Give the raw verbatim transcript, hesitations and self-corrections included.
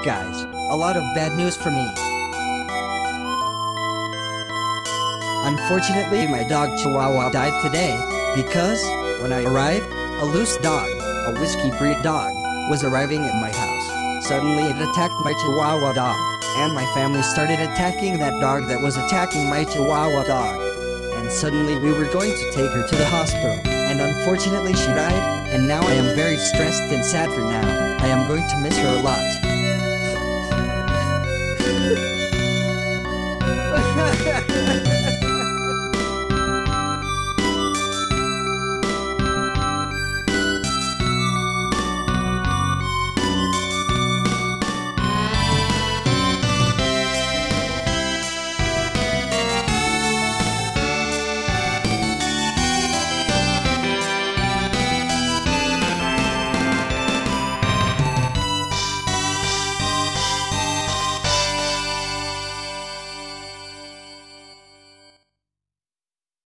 guys, a lot of bad news for me. Unfortunately, my dog Chihuahua died today because, when I arrived, a loose dog, a whiskey breed dog, was arriving at my house. Suddenly it attacked my Chihuahua dog, and my family started attacking that dog that was attacking my Chihuahua dog. And suddenly we were going to take her to the hospital, and unfortunately she died, and now I am very stressed and sad for now. I am going to miss her a lot.